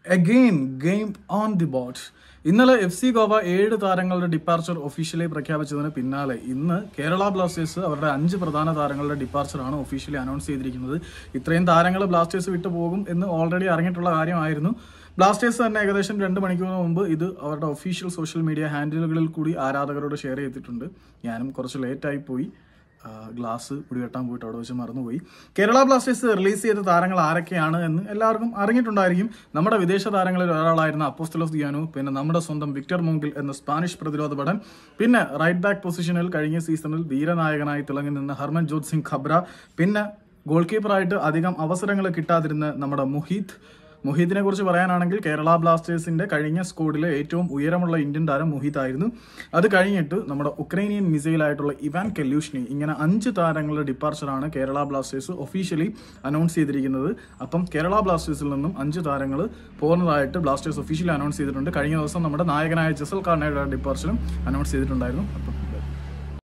Again, game on the board. ഇന്നലെ FC Goa 7 താരങ്ങളുടെ departure officially പ്രഖ്യാപിച്ചതിന് പിന്നാലെ ഇന്ന് കേരള ബ്ലാസ്റ്റേഴ്സ് അവരുടെ 5 പ്രധാന താരങ്ങളുടെ ഡിപ്പാർച്ചറാണ് ഒഫീഷ്യലി അനൗൺസ് ചെയ്തിരിക്കുന്നത്. ഇത്രയും താരങ്ങൾ ബ്ലാസ്റ്റേഴ്സ് വിട്ടു പോകും എന്ന് ഓൾറെഡി അറിഞ്ഞിട്ടുള്ള കാര്യമായിരുന്നു. ബ്ലാസ്റ്റേഴ്സ് തന്നെ ഏകദേശം 2 മണിക്കൂറിന് മുമ്പ് ഇത് അവരുടെ ഒഫീഷ്യൽ സോഷ്യൽ മീഡിയ ഹാൻഡിലുകളിൽ കൂടി ആരാധകരോട് ഷെയർ ചെയ്തിട്ടുണ്ട്. ഞാനും കുറച്ച് ലേറ്റായി പോയി, ഗ്ലാസ് കുടിവെട്ടാൻ പോയിട്ട് അവിടെ വെച്ച് മറന്നുപോയി. കേരള ബ്ലാസ്റ്റേഴ്സ് റിലീസ് ചെയ്ത താരങ്ങൾ ആരൊക്കെയാണ് എന്ന് എല്ലാവർക്കും അറിഞ്ഞിട്ടുണ്ടായിരിക്കും. നമ്മുടെ വിദേശ താരങ്ങളിൽ ഒരാളായിരുന്ന അപ്പോസ്റ്റലോസ് ദിയാനു, പിന്നെ നമ്മുടെ സ്വന്തം വിക്ടർ മോങ്കിൽ എന്ന സ്പാനിഷ് പ്രതിരോധ ഭടൻ, പിന്നെ റൈറ്റ് ബാക്ക് പൊസിഷനിൽ കഴിഞ്ഞ സീസണിൽ ധീരനായകനായി തിളങ്ങി നിന്ന ഹർമൻജോത് സിംഗ് ഖബ്ര, പിന്നെ ഗോൾ കീപ്പറായിട്ട് അധികം അവസരങ്ങൾ കിട്ടാതിരുന്ന നമ്മുടെ മുഹീദിനെ കുറിച്ച് പറയാനാണെങ്കിൽ കേരള ബ്ലാസ്റ്റേഴ്സിന്റെ കഴിഞ്ഞ സ്ക്വാഡിലെ ഏറ്റവും ഉയരമുള്ള ഇന്ത്യൻ താരം മുഹീദ് ആയിരുന്നു. അത് കഴിഞ്ഞിട്ട് നമ്മുടെ ഉക്രൈനിയൻ മിസൈലായിട്ടുള്ള ഇവാൻ കെല്യൂഷ്നി, ഇങ്ങനെ 5 താരങ്ങളുടെ ഡിപ്പാർച്ചറാണ് കേരള ബ്ലാസ്റ്റേഴ്സ് ഒഫീഷ്യലി അനൗൺസ് ചെയ്തിരിക്കുന്നത്. അപ്പം കേരള ബ്ലാസ്റ്റേഴ്സിൽ നിന്നും 5 താരങ്ങൾ പോകുന്നതായിട്ട് ബ്ലാസ്റ്റേഴ്സ് ഒഫീഷ്യലി അനൗൺസ് ചെയ്തിട്ടുണ്ട്. കഴിഞ്ഞ ദിവസം നമ്മുടെ നായകനായ ജസൽ കാർണയുടെ ഡിപ്പാർച്ചറും അനൗൺസ് ചെയ്തിട്ടുണ്ടായിരുന്നു. അപ്പം